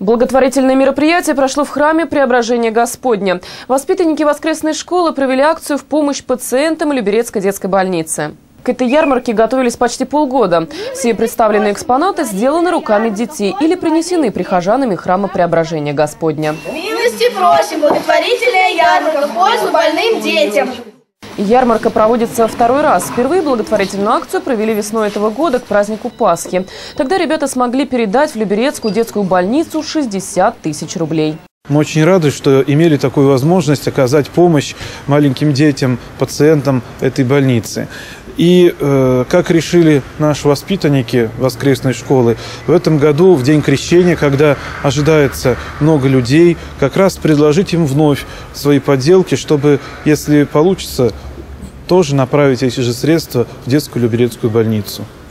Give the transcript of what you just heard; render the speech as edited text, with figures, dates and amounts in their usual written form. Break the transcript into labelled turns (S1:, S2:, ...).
S1: Благотворительное мероприятие прошло в храме Преображения Господня. Воспитанники воскресной школы провели акцию в помощь пациентам Люберецкой детской больницы. К этой ярмарке готовились почти полгода. Все представленные экспонаты сделаны руками детей или принесены прихожанами храма Преображения Господня.
S2: Милости просим, благотворительная ярмарка в пользу больным детям.
S1: Ярмарка проводится второй раз. Впервые благотворительную акцию провели весной этого года к празднику Пасхи. Тогда ребята смогли передать в Люберецкую детскую больницу 60 тысяч рублей.
S3: Мы очень рады, что имели такую возможность оказать помощь маленьким детям, пациентам этой больницы. И как решили наши воспитанники воскресной школы, в этом году, в день крещения, когда ожидается много людей, как раз предложить им вновь свои поделки, чтобы, если получится, тоже направить эти же средства в детскую Люберецкую больницу.